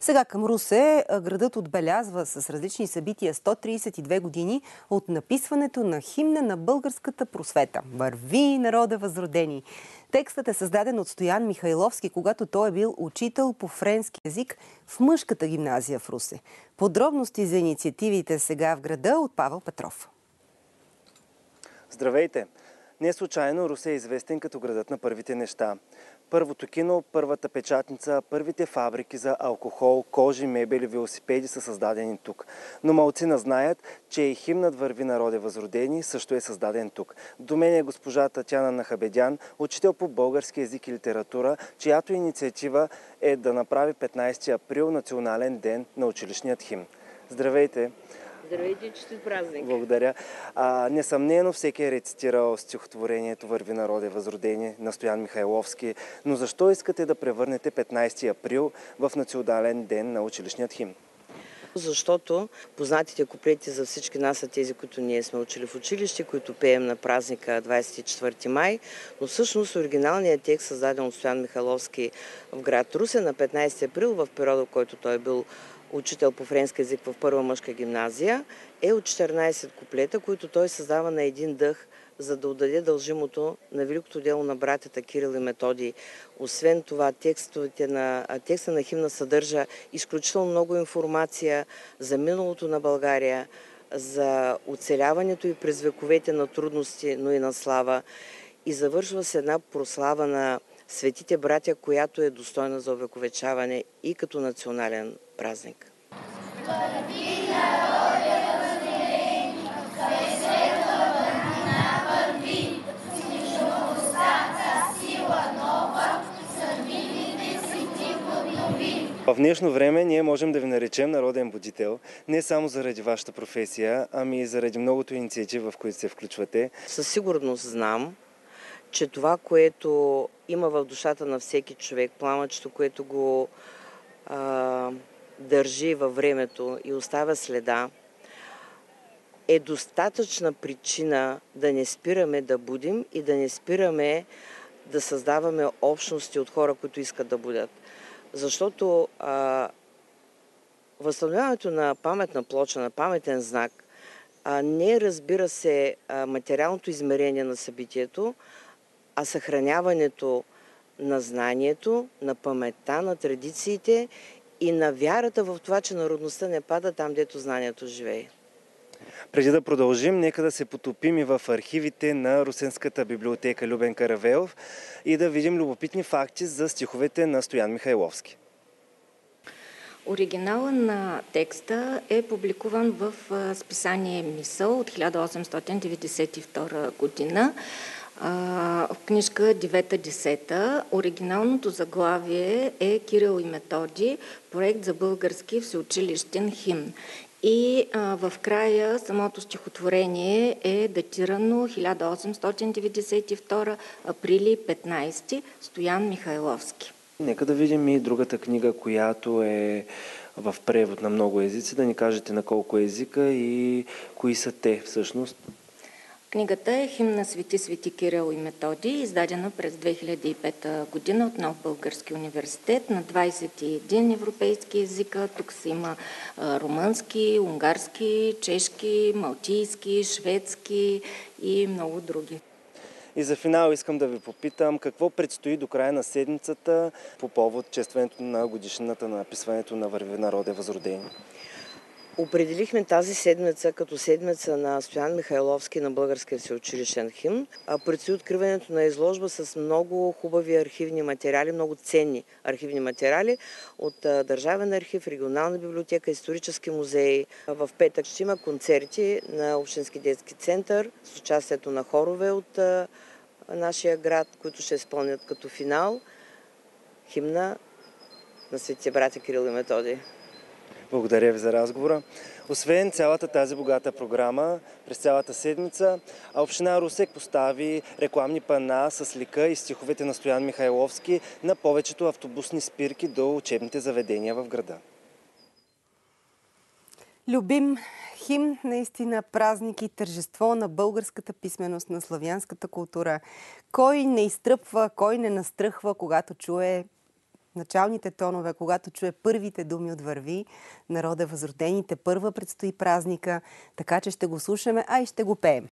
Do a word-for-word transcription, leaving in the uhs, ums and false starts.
Сега към Русе. Градът отбелязва с различни събития сто тридесет и две години от написването на химна на българската просвета. Върви, народа възродени! Текстът е създаден от Стоян Михайловски, когато той е бил учител по френски език в мъжката гимназия в Русе. Подробности за инициативите сега в града от Павел Петров. Здравейте! Не случайно Русе е известен като градът на първите неща. Първото кино, първата печатница, първите фабрики за алкохол, кожи, мебели, велосипеди са създадени тук. Но малцина знаят, че и химнът "Върви, народе възродени" също е създаден тук. До мен е госпожа Татяна Нахабедян, учител по български език и литература, чиято инициатива е да направи петнайсети април национален ден на училищният химн. Здравейте! Здравейте, честит празник! Благодаря. А, несъмнено всеки е рецитирал стихотворението "Върви, народе възродени" на Стоян Михайловски, но защо искате да превърнете петнайсети април в национален ден на училищният химн? Защото познатите куплети за всички нас са тези, които ние сме учили в училище, които пеем на празника двайсет и четвърти май, но всъщност оригиналният текст, създаден от Стоян Михайловски в град Русе на петнайсети април, в периода, в който той е бил учител по френски език в първа мъжка гимназия, е от четиринайсет куплета, които той създава на един дъх, за да отдаде дължимото на великото дело на братята Кирил и Методий. Освен това, текстовете на, текста на химна съдържа изключително много информация за миналото на България, за оцеляването и през вековете на трудности, но и на слава. И завършва с една прослава на светите братя, която е достойна за увековечаване и като национален празник. В днешно време ние можем да ви наречем народен будител, не само заради вашата професия, ами и заради многото инициативи, в които се включвате. Със сигурност знам, че това, което има в душата на всеки човек, пламъчето, което го а, държи във времето и оставя следа, е достатъчна причина да не спираме да будим и да не спираме да създаваме общности от хора, които искат да будят. Защото а, възстановяването на паметна плоча, на паметен знак, а, не разбира се а, материалното измерение на събитието, а съхраняването на знанието, на паметта, на традициите и на вярата в това, че народността не пада там, дето знанието живее. Преди да продължим, нека да се потопим и в архивите на Русенската библиотека Любен Каравелов и да видим любопитни факти за стиховете на Стоян Михайловски. Оригиналът на текста е публикуван в списание "Мисъл" от хиляда осемстотин деветдесет и втора година. В книжка девета десета. Оригиналното заглавие е "Кирил и Методий. Проект за български всеучилищен химн". И а, в края самото стихотворение е датирано хиляда осемстотин деветдесет и втора, априли петнайсети, Стоян Михайловски. Нека да видим и другата книга, която е в превод на много езици. Да ни кажете на колко езика и кои са те всъщност. Книгата е "Химн на свети свети Кирил и Методий", издадена през две хиляди и пета година от Нов български университет на двайсет и един европейски езика. Тук се има румънски, унгарски, чешки, малтийски, шведски и много други. И за финал искам да ви попитам какво предстои до края на седмицата по повод честването на годишнината на написването на "Върви, народе възродени". Определихме тази седмица като седмица на Стоян Михайловски на българския всеучилищен химн. Предстои откриването на изложба с много хубави архивни материали, много ценни архивни материали от Държавен архив, Регионална библиотека, Исторически музей. В петък ще има концерти на Общински детски център с участието на хорове от нашия град, които ще изпълнят като финал химна на светите братя Кирил и Методий. Благодаря ви за разговора. Освен цялата тази богата програма, през цялата седмица, община Русе постави рекламни пана с лика и стиховете на Стоян Михайловски на повечето автобусни спирки до учебните заведения в града. Любим химн, наистина празник и тържество на българската писменост, на славянската култура. Кой не изтръпва, кой не настръхва, когато чуе началните тонове, когато чуе първите думи от Върви, народа възродените, първа предстои празника, така че ще го слушаме, а и ще го пеем.